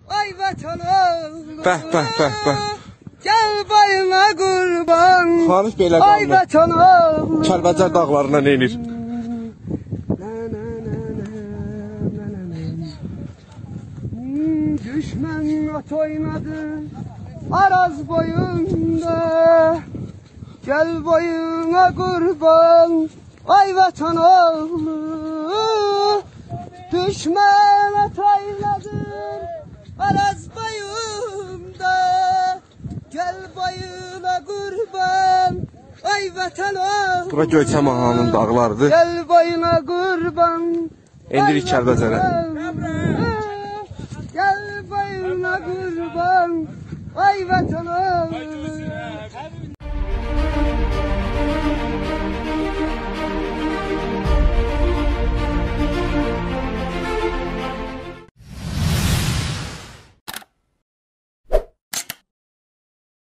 Ay vatanım. Bəh, bəh, bəh, bəh. Gel bayına kurban. Xanış belə Ay qaldı. vatanım. Kəlbəcər dağlarına neynir? Düşman at oynadı Araz boyunda. Gel boyuna kurban. Ay vatan oğlu. Düşman at oynadı Araz boyunda. Gel boyuna kurban. Ay vatan oğlu. Bura Göyçəm Ağanın dağlarıdır. Gel boyuna kurban. İndirik Kəlbəcərə. Gel boyuna kurban. Ay vatan oğlu.